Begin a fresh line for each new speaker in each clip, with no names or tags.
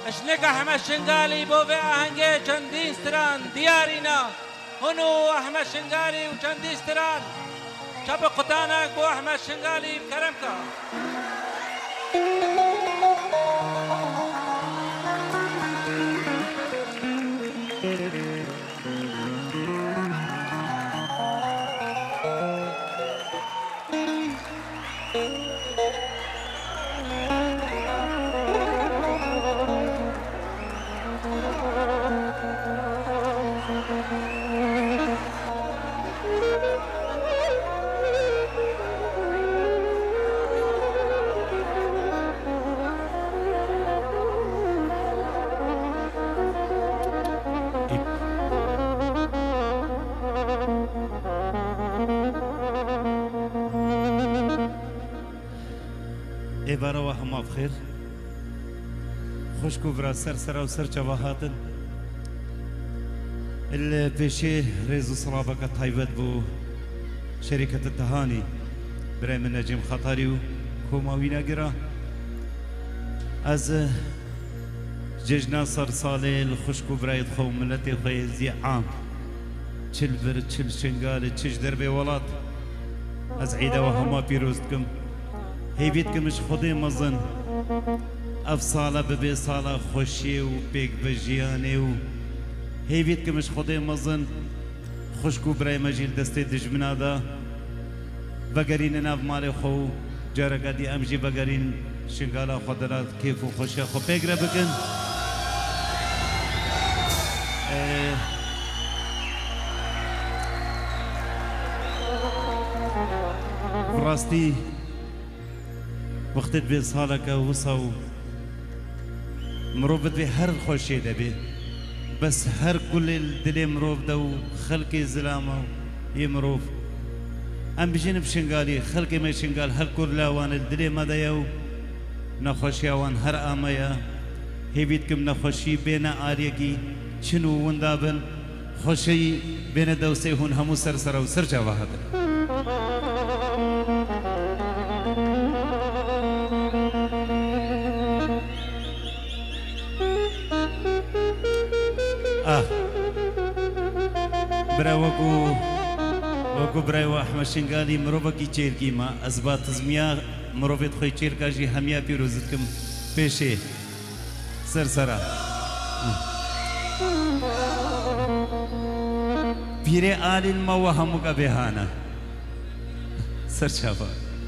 اشنك احمد شنقالي بو في اهنگه چندین ستران دیارینا هنو احمد شنقالي و چندین ستران شب قطانك بو احمد شنقالي بكرمكا
ایوارا و همه بخیر خوشکو برا سر و سر جواهاتن البيشي ريزو صلابك طيبت بو شركة التهاني براي من نجم خطاري وكوماوينا قرا از ججنا صار صالي الخشكو براي دخو ملتي خوي زي عام چل بر چل شنگال چش دربي ولات از عيدا وهما بيروزتكم هيبيتكم مش خودي مزن اف صالة ببي صالة خوشي و بيك بجياني و هيفيت كمش خدي مزن خوشكو براي مجيل دستي دجمنا دا بقرين ناف مالي خو جارقا دي امجي بقرين شنقالا خدرات كيف و خوشي خو بيقرا بكن براستي وقتت بي صالك وصو مروبت بي هر خوشي دبي بس هر كل الدلي مروف دو خلقي زلامة يمروف ام بجين بشنقالي خلقي ما شنقال هر كل لاوان الدلي ما ديو نخوشي اوان هر آمايا هيبيتكم نخوشي بين آريكي چنو وندابن خوشي بين دوسي هون همو سر و سر جواهد برا وكو برا واحمد شنقالي مروبكي چيركي ما ازبات زميا مروبت خوي چيركا جي هميا بيروزتكم بيشي سرسرا بيري آل ما وهمك بهانا سرشابا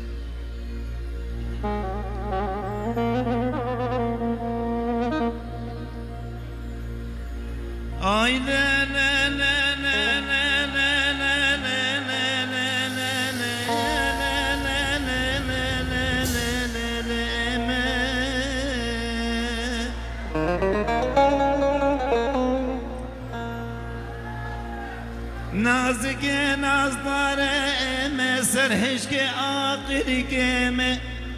آي لا لا لا لا لا لا لا لا لا لا لا نازك نازدار ما سرحش کے آخری کے میں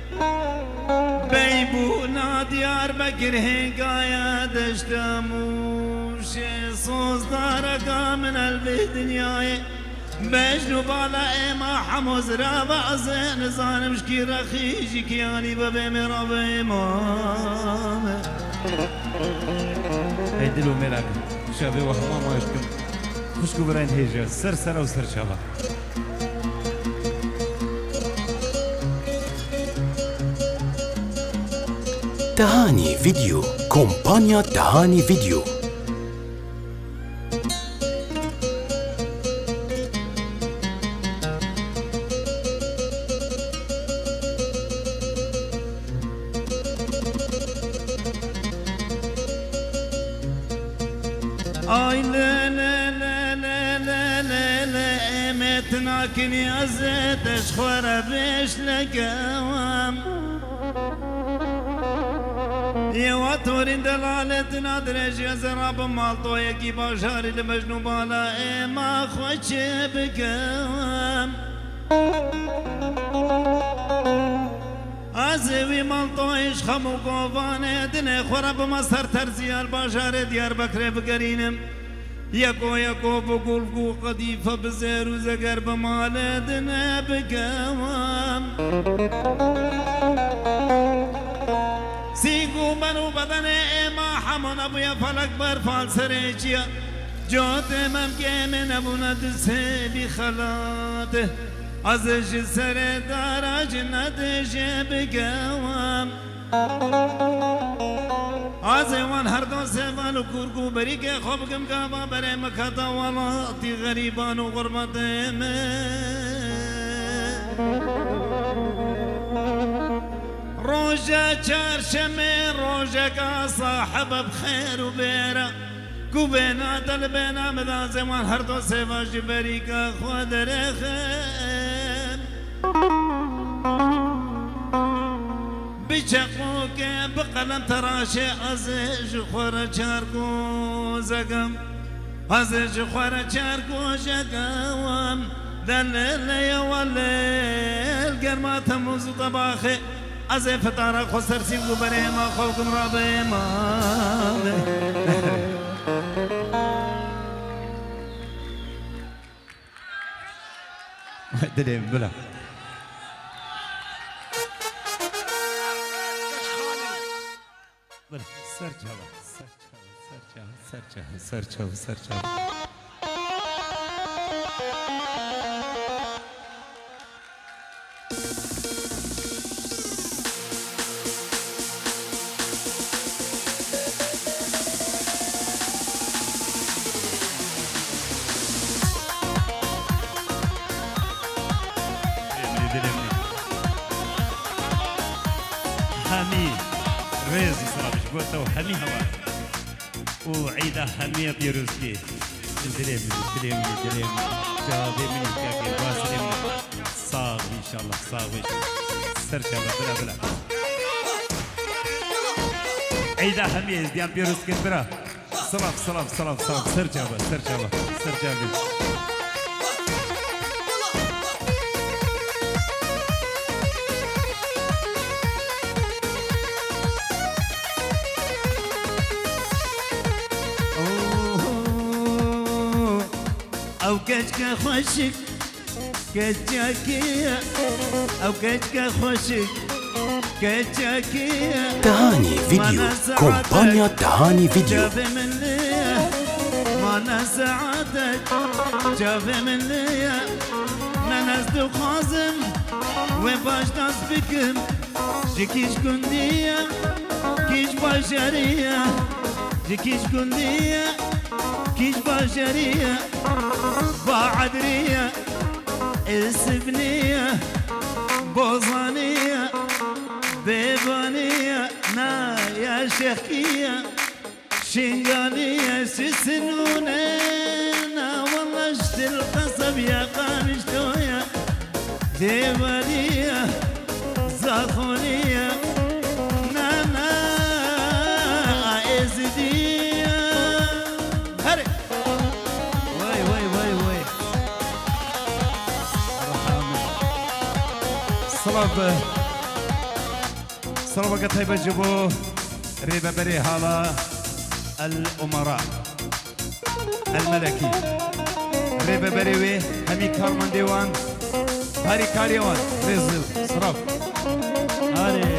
بيبو ناديار بكر هنقايا دشتموش صوص دارك من البيت دنياي بجنو بالا اما حموز رابع زين زان مشكي رخيجي كياني ببي مرابي امام هيدلو ملاك شابي وحما ما يشكم خوشكو براين هيجا سر وسر شابا
تهاني فيديو كومبانيا تهاني فيديو
آي لا لا لا لا لا لا لا امتنا كني ازيت اشخورة بيش لقوام يواتورين دلالة نادرج يزراب مالطو يكي باشار المجنو بالا اما خوش بكوام ازوي مالطو ايش خمو قوفانه دنه خورب مصر ترزي الباشار ديار بكر بقرينم يكو بقول قديفة بزير وزقر بمال دنه بكوام سيقو منو بدن اما همون ابویا فلک بر فال سرچیا جوت ممکن نبوند سبی خلاته ازش سر دراج ندش بگوام از وان هر دو سوال و کرگو بری که خوب کم کبا بره مکتا والاتی غریبان و غربت روجا چرشمه روجا کا صاحب بخیر و بیره کو بینا دل بینا مدان زمان هر دو سواج بری کا خود رخم بچقو که بقلم تراشه ازش خور چارکو زگم ازش خور چارکو زگم دلیل واللیل گرمات موزو طباخه از فتاره خسر سیبو بره ما خوکم را به ما دلیم بلا بلا سر جوا سر جوا همي ريزي صراحة قلتو همي هوا وعيدة همية بيروزكي دليم جابي مني كاكي واسلم صاغ ان شاء الله صاغ سرشا بلا عيدة همية ديان بيروزكي برا سلام سرشا او كشك خوشك كشكية او كشك خوشك كشكية
تهاني فيديو كومبانيا تهاني فيديو
جاب من ليه ما سعادك جاب من ليه ننزد خازم وباش ناس بكم جكيش كندية كيش بشرية جكيش كندية كيش بشرية بعدرية السبنية بوظانية بيبانية نا يا شيخية شنقالية سسنونينا والله اشت القصب يا قامشتويا ديوالية زاخونية نانا ازدية هري صلابة قد هيبة جبو ريبة بري هالا الأمراء الملكي ريبة بريوي همي كارمان ديوان هاري كاريوان ريزل صراف هاري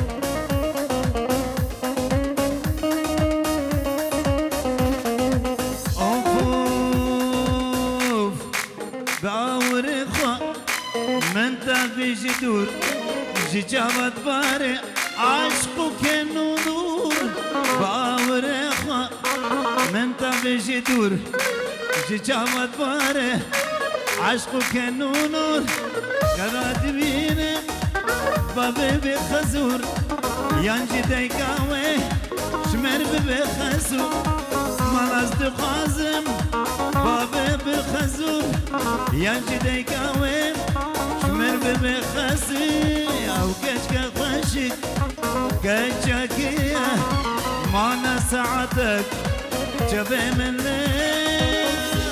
أوف باوري خوا من تافي جدور جابت باري عشقك النور باوري خوا من تافي جدور جابت باري عشقك النور قرات بيني بابي بخزور ينجي ديكاوي شمر بخزور مالازد قازم بابي بخزور ينجي ديكاوي شمر بخزور او كشك خشك كشكية ما نسعتك جبه من ليه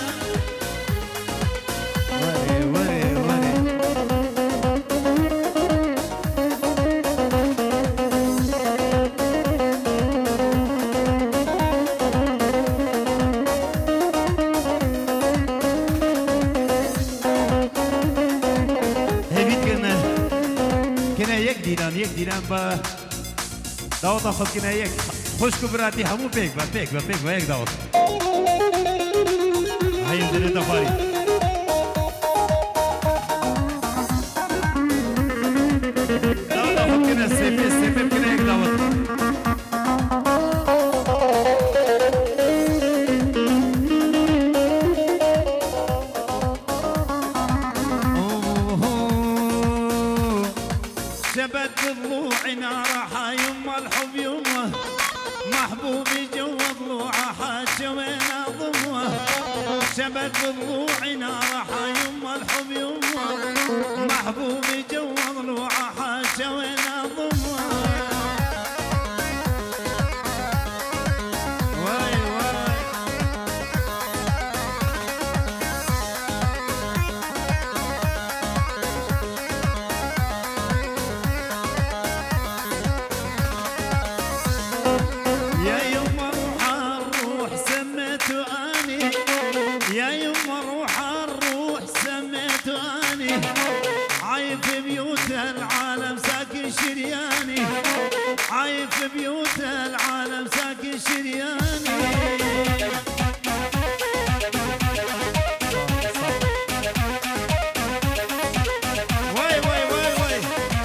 وري يك ديران با داوطا خود كنا يك خوشکو براتی همو پیک با یک داوت هایم دل دفاری داوت کنه سپی کنه یک داوت شبت ضلوعنا راحة يما الحب يمه محبوبي جوا ضلوعه حاجوينا ضمه شبت ضلوعنا راحة يما الحب يمه محبوبي جوا ضلوعه حاجوينا ضمه عايف بيوت العالم ساكن شرياني واي واي واي واي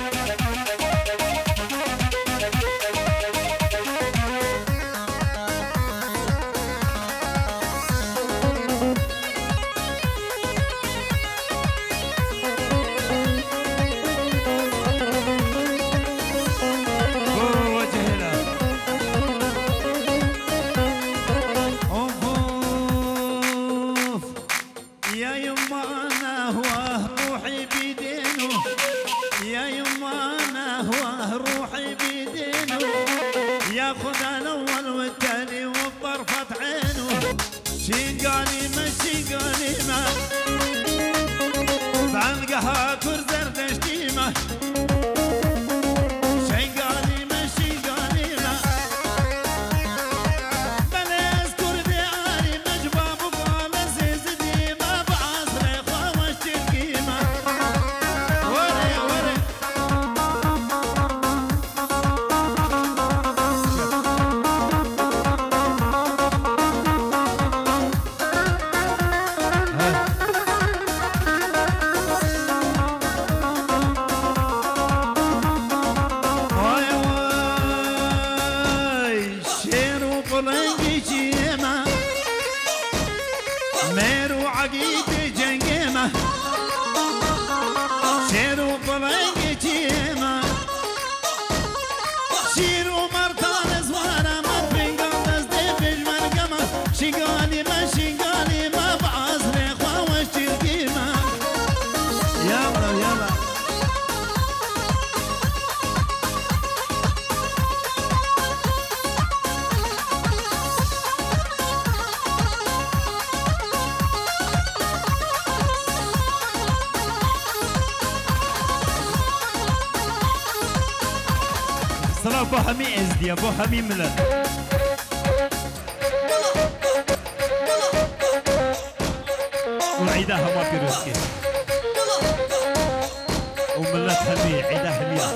بو همي ازديا بو همي ملت وعيدها ما في رزقي وملت همي عيدها هميات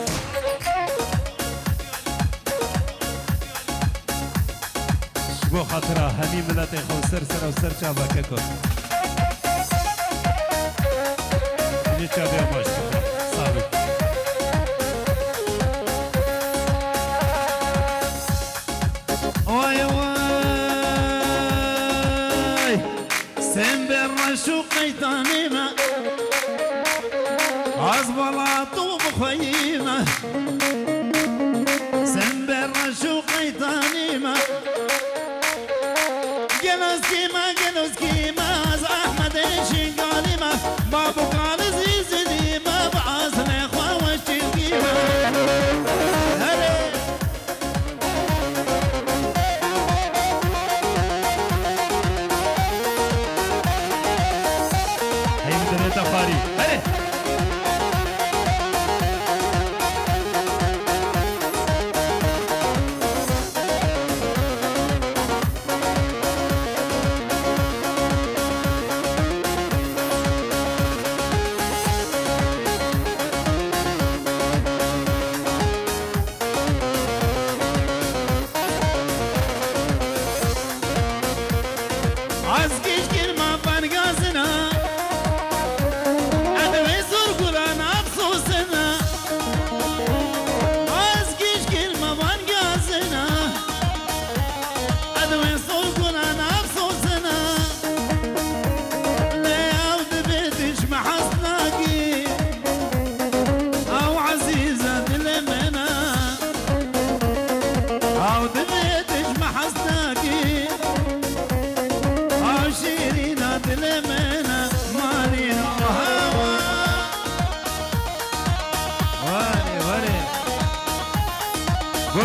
بو خاطرها همي ملت يخو سرسر وسر شابا ككو يجي شابي اماش صابي قيتانيمة عزبلاط وبخيمة سنبر شو قيتانيمة جلوس كيما عز أحمد إيشي قاليمة بابو قال زيزني ما بعزن إخوة وشي القيمة تفاري هلي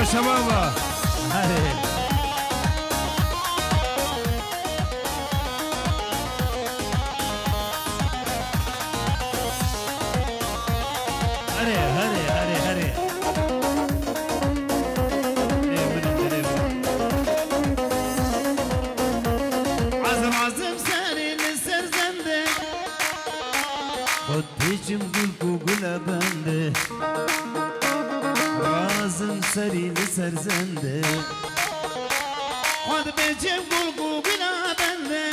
شبابا هري
Bicim gül gule bende Razım serili serzende Kod bicim gül gule bende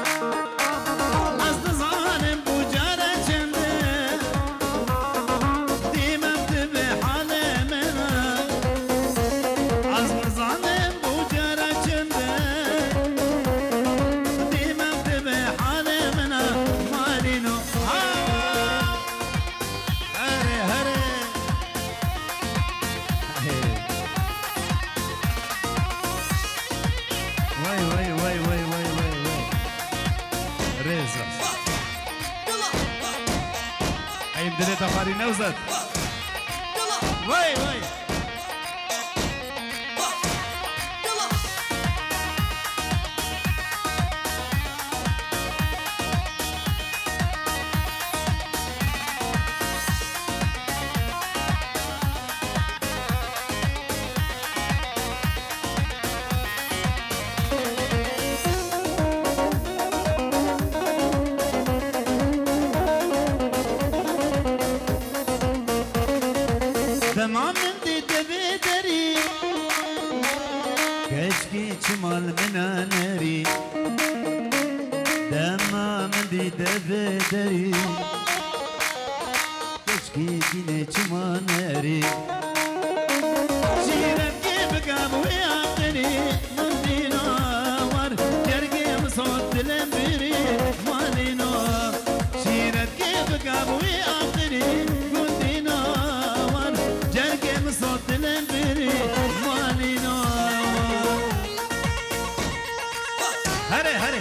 Azdı zalim bu cara çende Dimem dibi halime Azdı zalim bu cara çende Dimem dibi halime Malino
دريت أخاري نوزت وي وي
Tamamın dide bederi Keşke çimal minaneri Tamamın dide bederi Keşke yine çimaneri Şiret gibi kabu yapteri Mundina var Gergim sot dilim biri Malino Şiret gibi kabu yapteri صوت الانبري مالي نوم
هري هري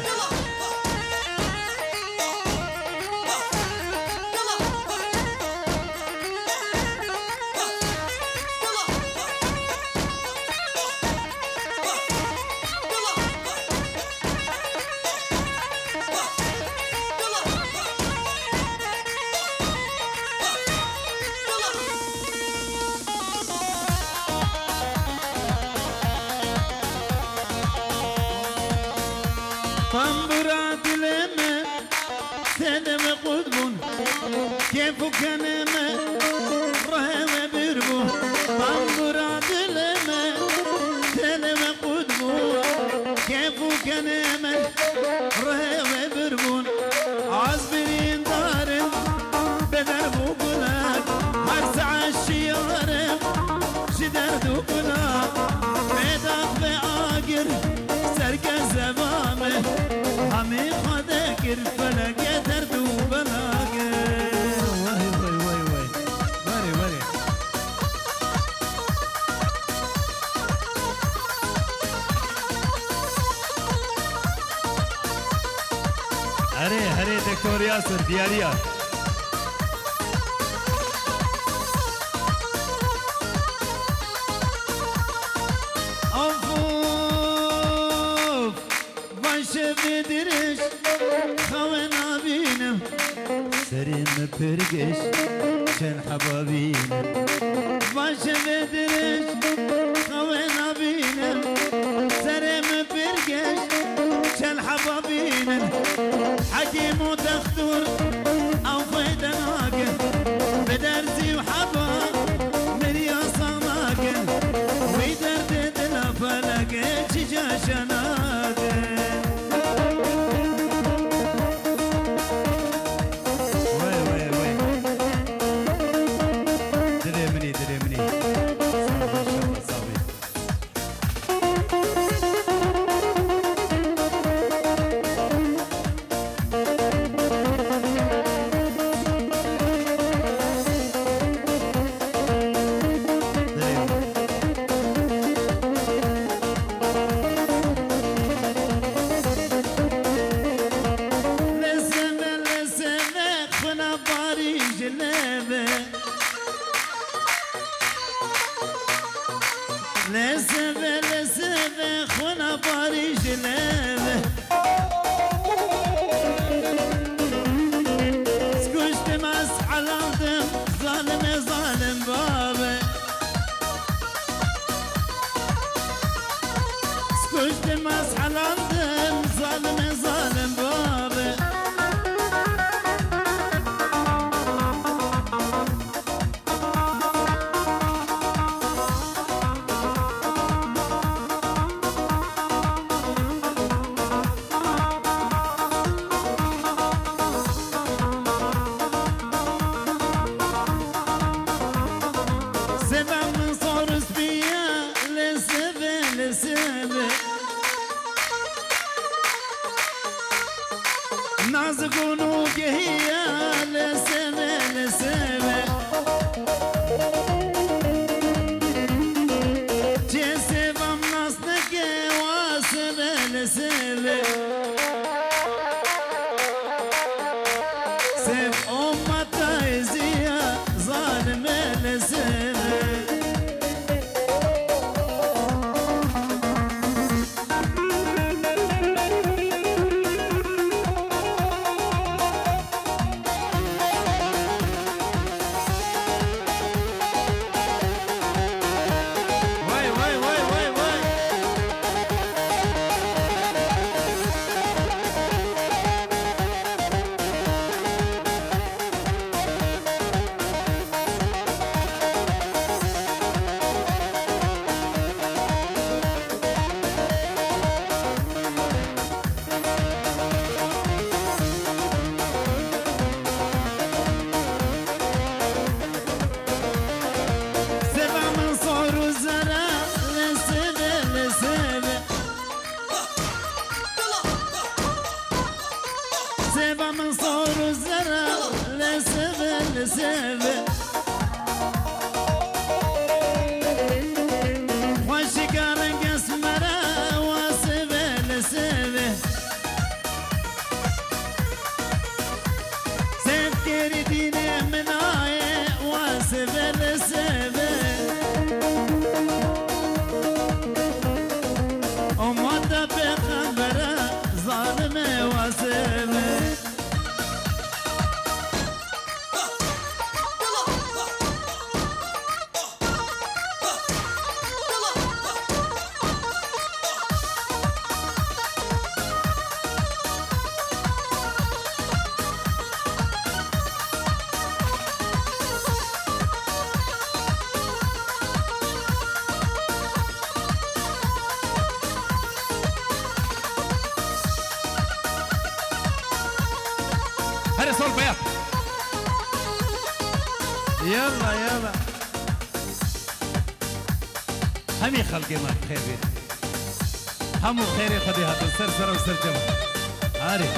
طنبرة لما سلم قدبون كيف كان ما رهم بربون طنبرة لما سلم قدبون كيف كان ما رهم بربون عزبرين دارم بدربو بلاك هرس عالشيارم شدردو بلاك ميداق بآقر سرق زمامه همه خداكر فلقه دردو بلاقه
وای وای وای وای وای وای هري هري دكتور ياسر دياريا
بدرش خونا بينم سريم برقش شن حبابينم باش بدرش خونا بينم سريم برقش شن حبابينم حكيم وتختور او فيدناك بدرزي وحبا مريا صناك ويدرد دلفلك جاشناك باري جلابه سكوشت ماس حلالتم ظالم ظالم بابه سكوشت ماس حلالتم ظالم ظالم بابه
يلا يلا همي خلقي ما بخير همو خيري خدي هاتو سر وسر جمع هاري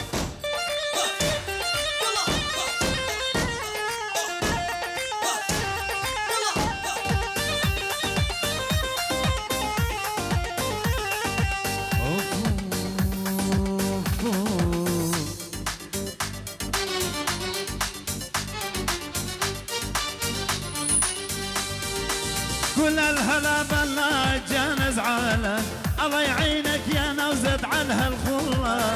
كل الهلا بلا جانز عالا الله يعينك يا نوزد عن هالخلة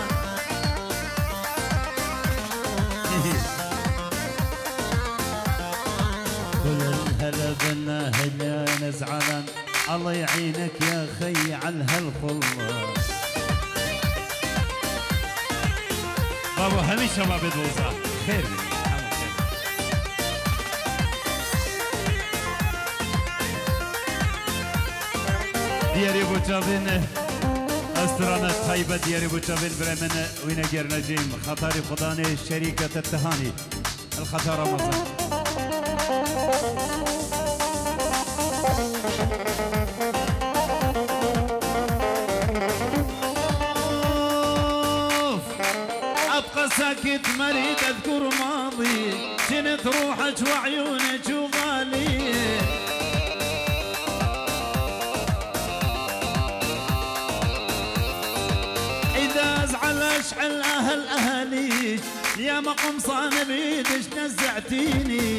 كل الهلا بلا جانز عالا الله يعينك يا خي عن هالخلة
بابا هميشه ما بدوزا خير
دياري بوچاوين استرانة طيبة دياري بوچاوين برمنا وينجر نجيم خطاري خداني شركة التهاني الخطارة مصر أبقى ساكت مريد أذكر ماضي جنت روحك وعيونك وغالي اشعل اهل اهاليك يا مقمصان بيدش نزعتيني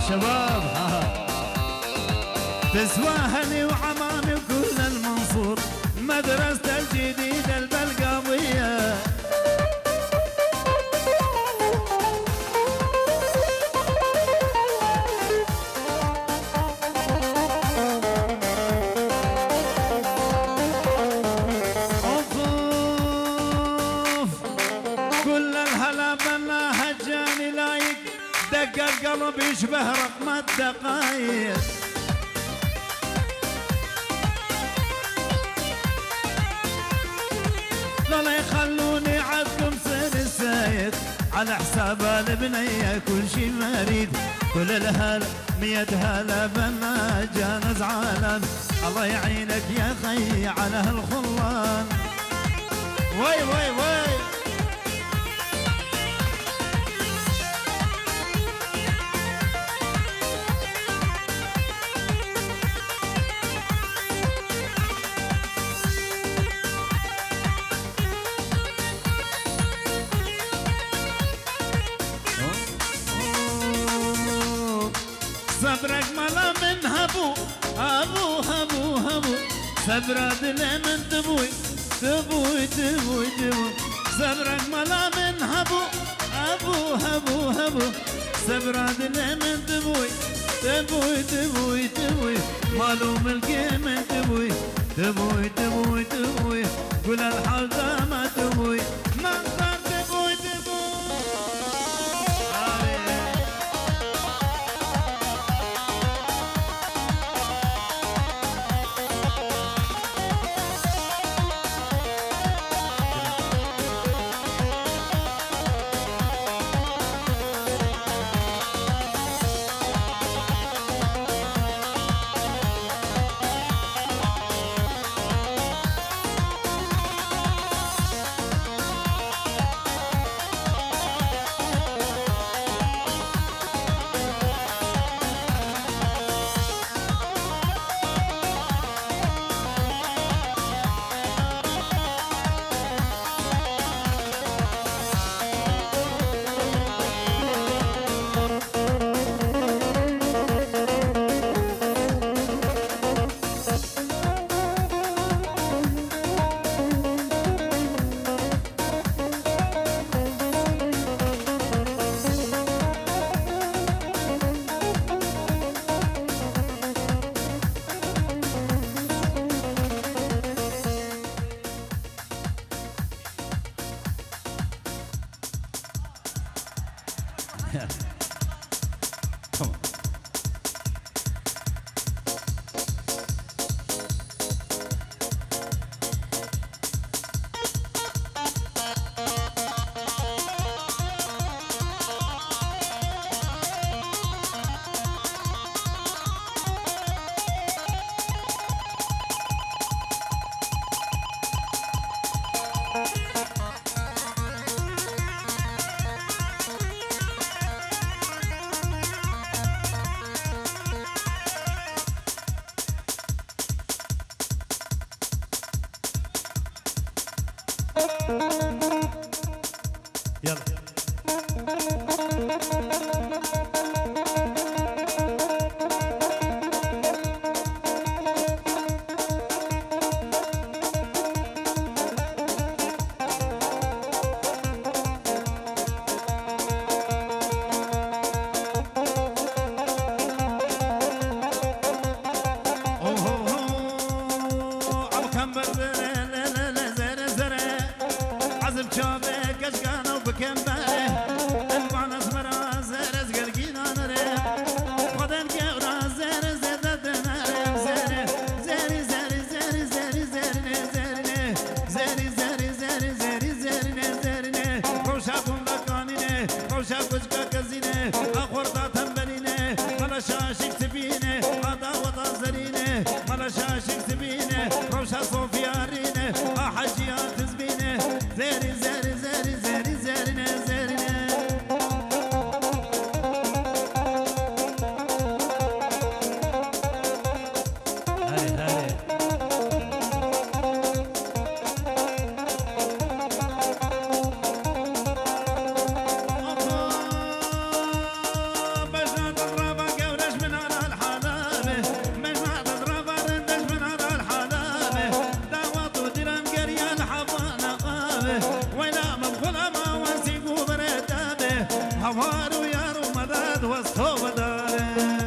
شباب تسواهلي وعمامي وكل المنصور مدرسة الجديدة البلقاوية القلب يشبه رقم الدقايق لا يخلوني عدكم سير السايق على حساب البنية كل شي مريد كل الهلا 100 هلا بما جانا زعلان الله يعينك يا خي على هالخلان وي وي وي صبرك ملا من هبو هبو هبو هبو صبرك من تبوي تبوي تبوي تبوي صبرك ملا من هبو هبو هبو هبو صبرك من تبوي تبوي تبوي تبوي مالو ملكي من تبوي تبوي تبوي تبوي قول الحال ما تبوي ما تبوي تبوي Come on. يلا هوار ويار ومدد وسطو بداره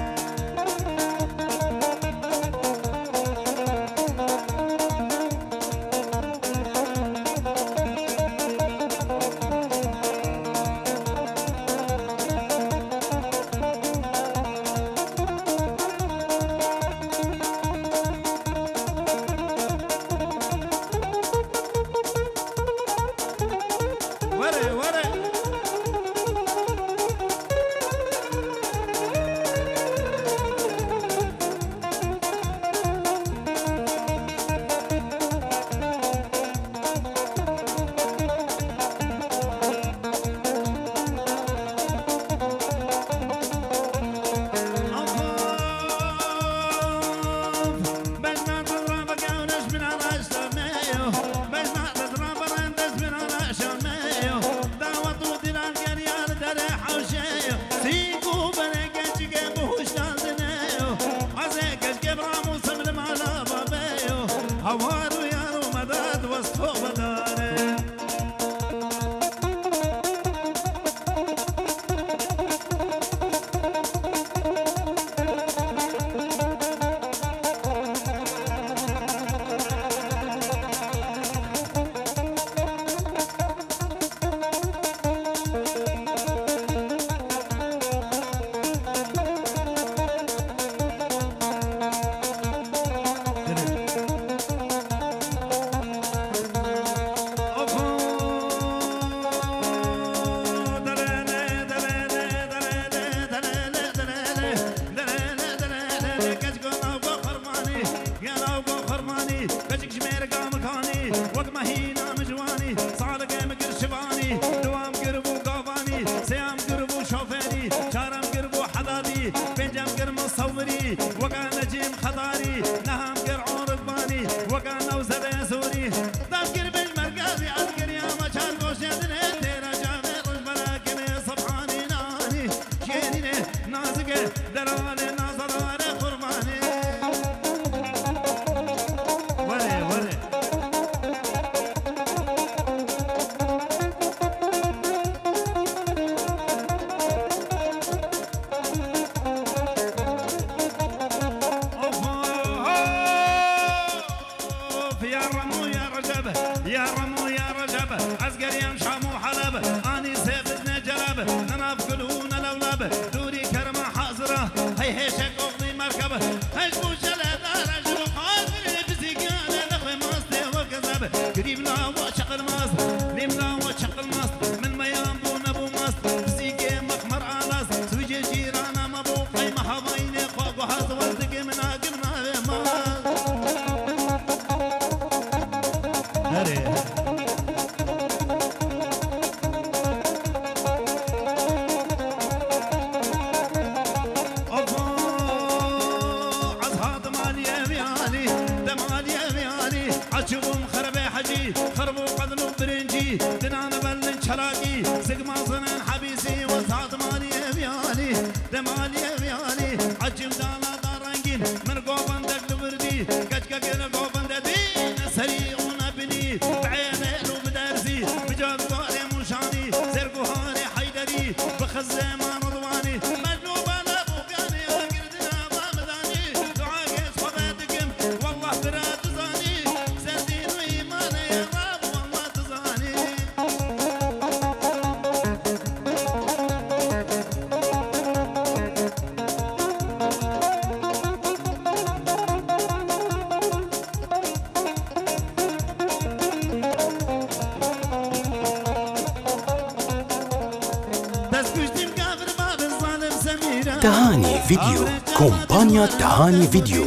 تهاني فيديو كومبانيا تهاني فيديو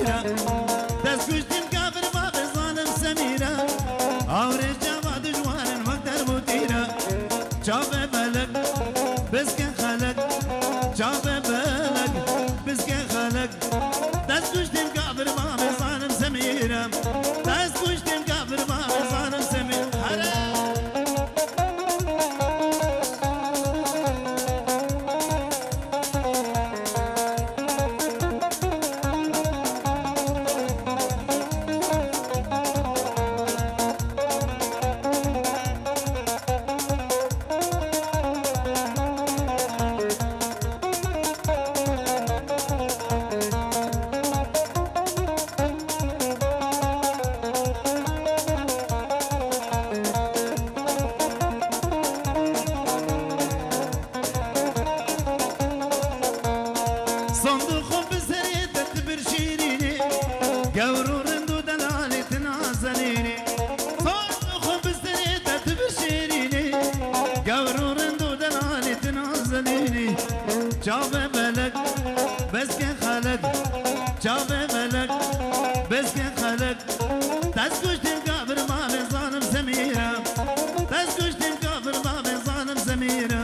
چاوه ملک بس که خلق چاوه ملک بس که خلق دست کشتیم کافر ما بزانم زمیره دست کشتیم کافر ما بزانم زمیره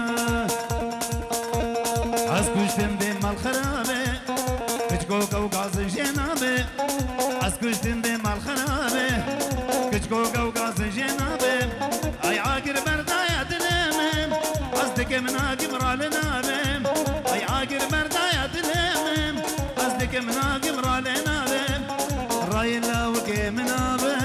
از کشتیم به مال خرابه کچکو و گاز جنابه از کشتیم به مال خرابه کچکو و گاز جنابه ای عاقر بردایا دلمم از دک مناقم را لنابم ای عاقر بردایا دلمم از دک مناقم را لنابم رای لاوك منابم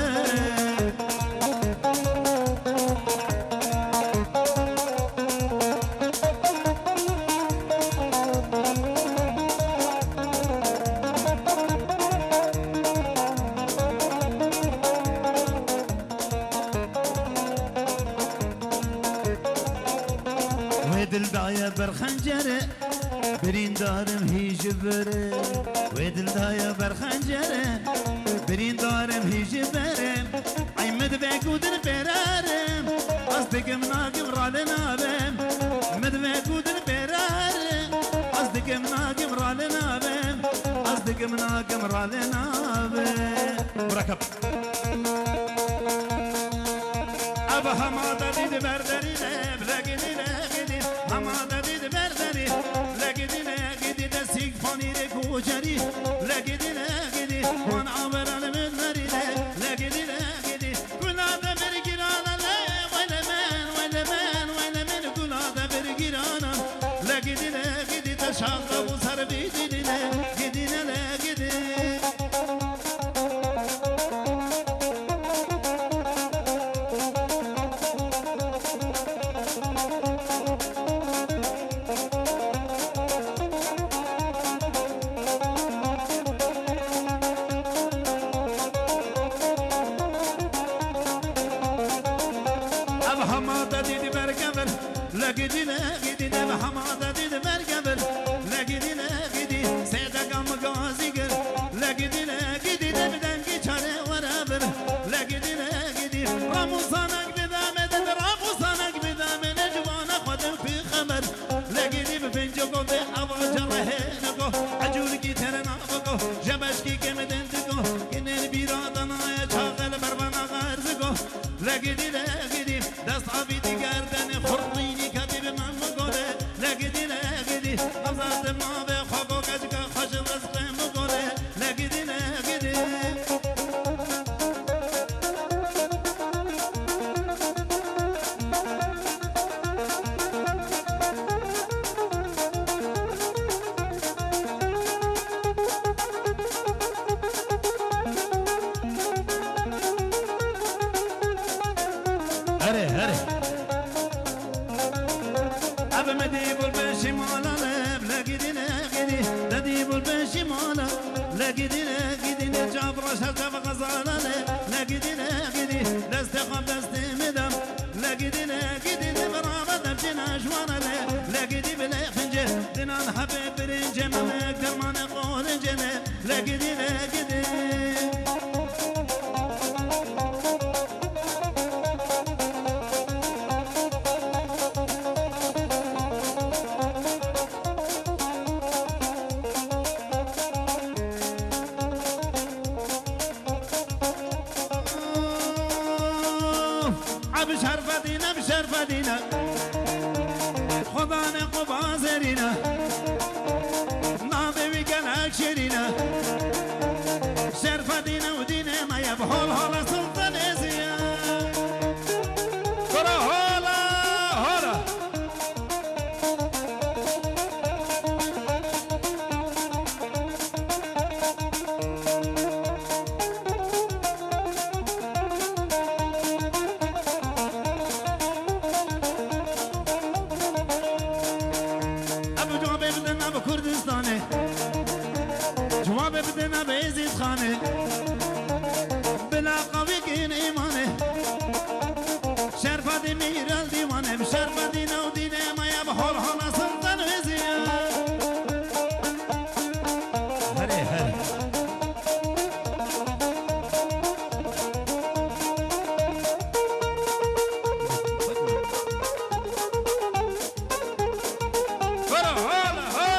ويدل دايا برخنجره برين دارم هيج بره ويدل دايا برخنجره برين دارم هيج بره اي مدبكودن برارم قصدك مناقم رالنابم مدبكودن برارم قصدك مناقم رالنابم قصدك مناقم رالنابم مركب ابا حماده دید بردری بلگدی لگدی حماده دید بردری لگدی لگدی دستیک فانیر کوچری لگدی لگدی وان عبران مدمری لگدی لگدی گلاده برگیرانا ویل من گلاده برگیرانا لگدی لگدی تشاقه و سر بیدی لگدی لگدی لقيتي لقيتي دابا حماضة دي مركبر لقيتي لقيتي سيدك أم قازيقر لقيتي لقيتي دابا دنكي شاري ورابر لقيتي لقيتي راموسانك بدامد راموسانك بدامد جوانا خدم في خمر لقيتي بفنجوكو دي أبو جرهينكو عجولكي ترنافكو جبشكي كمدنتكو كنين بيرادنا يا شاغل بربنا غارزكو لقيتي لقيتي دست عبيتي قردن خرطيني لقيتي لقيتي أبزاد ما بخوكو كجكا خوش رزق مقولي لقيتي لقيتي هري هري أبا مديب البشي مالا لقيتي لقيتي نديب البشي مالا لقيتي لقيتي نجاب رشا جاب غزالا لقيتي لقيتي دستقب دستي مدام لقيتي لقيتي برابة دبجنا جوانا لقيتي بلا خنجة دنان حبيب برنجة ما أقدر ما نقول جنة لقيتي لقيتي بشرفتنا خدا نقبا زرينا نابي ويقلق شرينا شرفتنا ودينا ما يبحول هلا سلطان ازيا كرا هلا هلا كردستاني جواب بدنا بيزيد خاني بلا قوي كين ايماني شرفة دي ميرال ديواني بشرفة دي نوديني ما يبحول حنا سلطان وزيا هري هري هلا هلا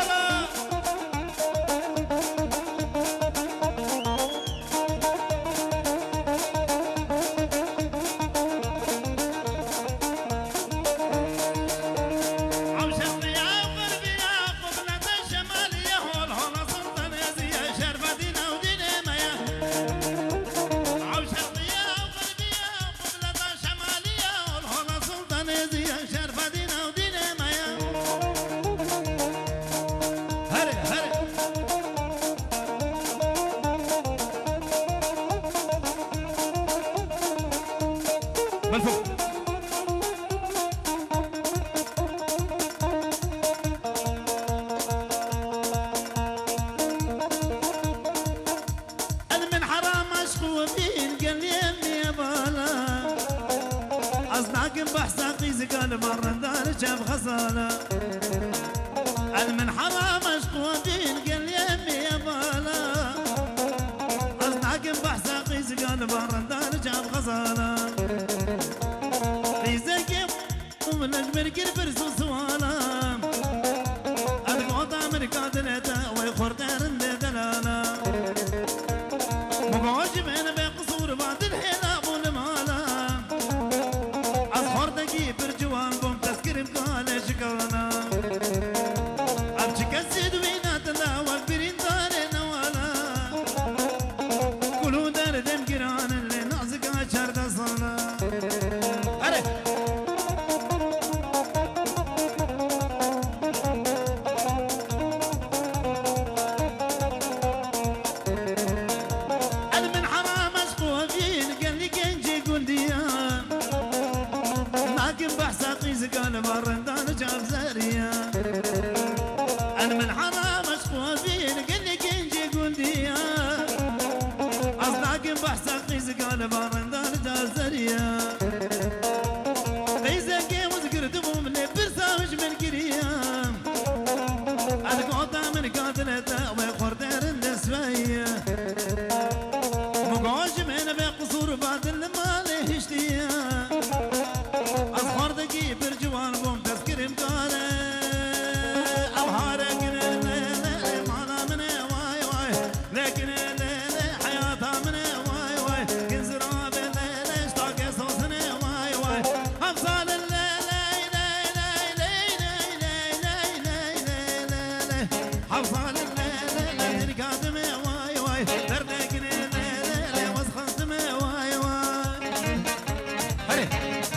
بالفوق من حرام اشخو بين قال لي يا بالا اصنعكم بحساقي زقال مرة دار شاف خصالة من حرام اشخو بين قال لي يا بالا اصنعكم بحساقي زقال مرة دار شاف خصالة في زكيم ومن اجمل كل فرس وصوالا القوطة من قاتلته ويخردان دلالا مقاوش من بقصور بعد الحلاب والمالا أصخر دقي برجوان بوم تذكر بقال شكرنا أبشك السيد ويناتنا وكبرين دار نوالا كلو دار دم قران اللي نازك عشر دصالا قال برندان جاب زاريا أنا من حرام أشقوزين قال لي كنجي قلديا أصدقائي بحسق قيس قال برندان جاب زاريا قيس قيم وذكرت بوم اللي برساوش من كريا القوطة من قاتلته ويخردر النسوية مقاوش من بقصور بعد المال هشتيا أصخر دقي برجوان بوم تذكر مقالة أبهارك مانا من واي واي لكن حياتها من واي واي كنزرا بالليل اشتاق صوصنا واي واي أبصال الليل أبصال الليل تركاتم واي واي دردك وسخنتم واي واي هري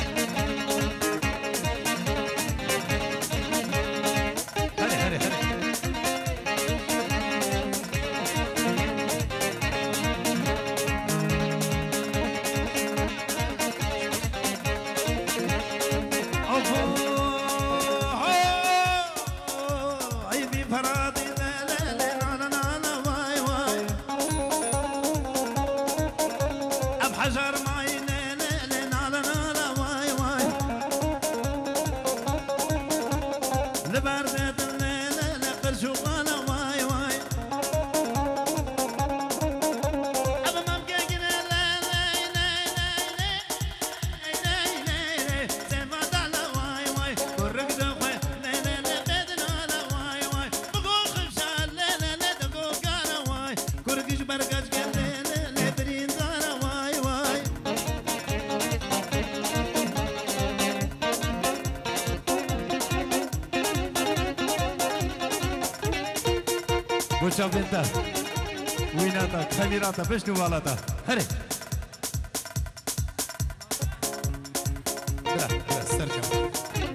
شوف انت ويناتك خميراتك باش نوالاتك هري بلا استرجع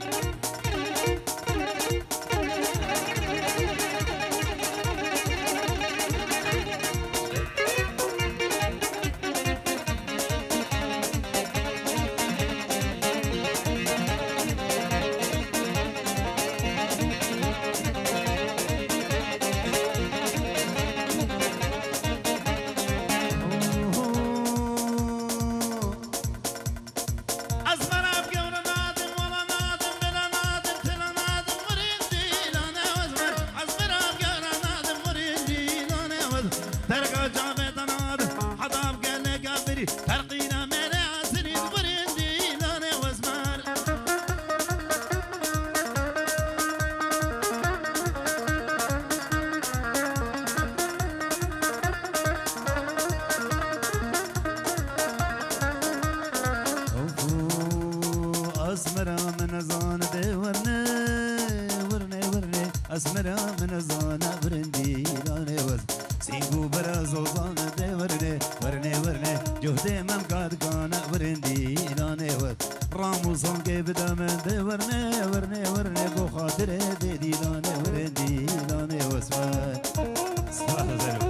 اسمرا من زانا برندي لاني وز سينغو برا زوزانا دي ورني ورني ورني جهدي من قاد كان برندي لاني وز رامو صنقي بدا من دي ورني ورني ورني بو خاطر دي لاني ورندي لاني وز صلاح زينو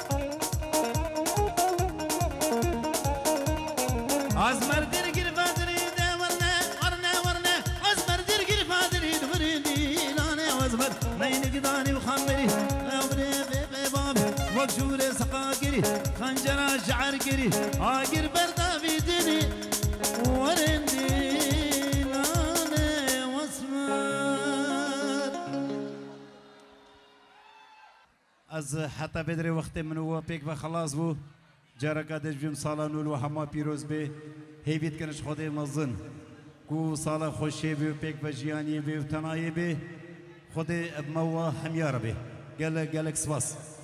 ازمر درقر فادر أزمر نين قداني وخمري أبني بابي وقشوري سقاقري خنجرة شعر قري آقر بردا في ديني ورندي لاني واسمر
از حتی بدر وقت من و پیک و خلاص بو جارکا دجبیم سالا نول و همه پیروز به هیوید کنش خود مزن کو سالا خوشی به و پیک و جیانی به و تنایی به خود ابموا همیار به گلک سواس